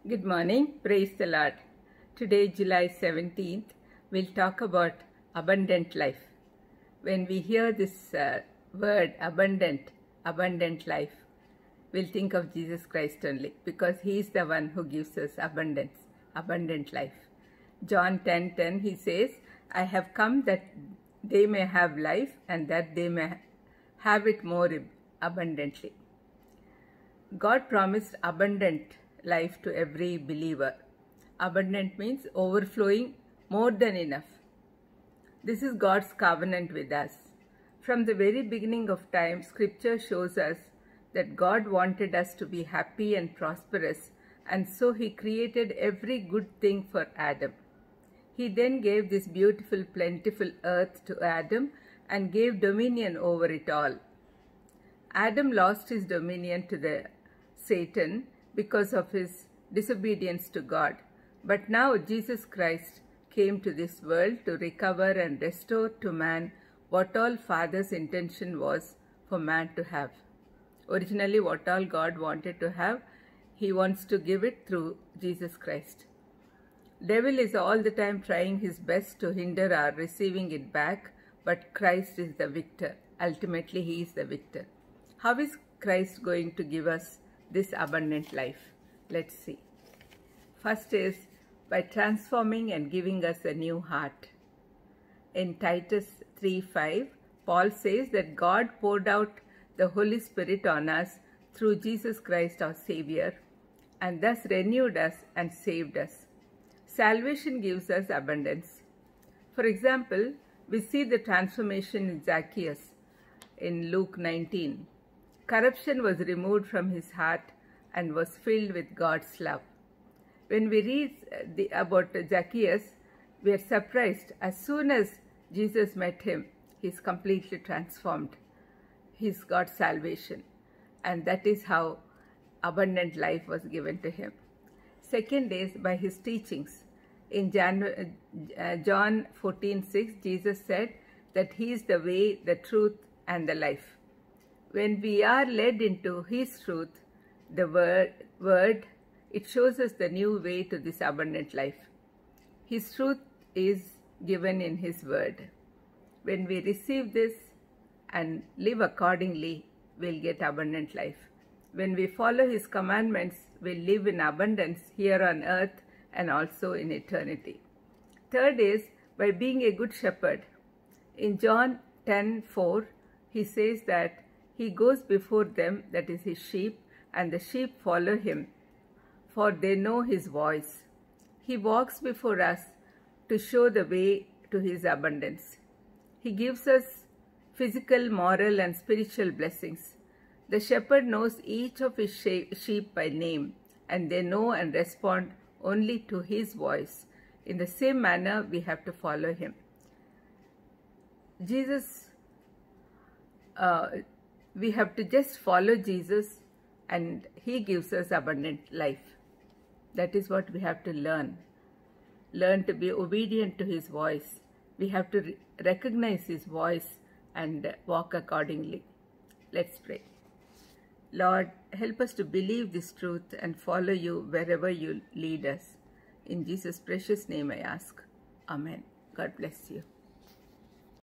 Good morning, praise the Lord. Today, July 17th, we'll talk about abundant life. When we hear this word abundant life, we'll think of Jesus Christ only because He is the one who gives us abundant life. John 10:10, He says, I have come that they may have life and that they may have it more abundantly. God promised abundant life to every believer. Abundant means overflowing, more than enough. This is God's covenant with us. From the very beginning of time, Scripture shows us that God wanted us to be happy and prosperous, and so He created every good thing for Adam. He then gave this beautiful, plentiful earth to Adam and gave dominion over it all. Adam lost his dominion to Satan because of his disobedience to God. But now Jesus Christ came to this world to recover and restore to man what all Father's intention was for man to have. Originally, what all God wanted to have, He wants to give it through Jesus Christ. Devil is all the time trying his best to hinder our receiving it back, but Christ is the victor. Ultimately, He is the victor. How is Christ going to give us this abundant life? Let's see. First is by transforming and giving us a new heart. In Titus 3:5, Paul says that God poured out the Holy Spirit on us through Jesus Christ our Savior and thus renewed us and saved us. Salvation gives us abundance. For example, we see the transformation in Zacchaeus in Luke 19. Corruption was removed from his heart and was filled with God's love. When we read about Zacchaeus, we are surprised. As soon as Jesus met him, he is completely transformed. He's got salvation. And that is how abundant life was given to him. Second is by his teachings. In John 14:6, Jesus said that He is the way, the truth, and the life. When we are led into His truth, the word, it shows us the new way to this abundant life. His truth is given in His word. When we receive this and live accordingly, we'll get abundant life. When we follow His commandments, we'll live in abundance here on earth and also in eternity. Third is by being a good shepherd. In John 10:4, He says that He goes before them, that is His sheep, and the sheep follow Him, for they know His voice. He walks before us to show the way to His abundance. He gives us physical, moral, and spiritual blessings. The shepherd knows each of his sheep by name, and they know and respond only to His voice. In the same manner, we have to follow Him. We have to just follow Jesus, and He gives us abundant life. That is what we have to learn. Learn to be obedient to His voice. We have to recognize His voice and walk accordingly. Let's pray. Lord, help us to believe this truth and follow You wherever You lead us. In Jesus' precious name I ask. Amen. God bless you.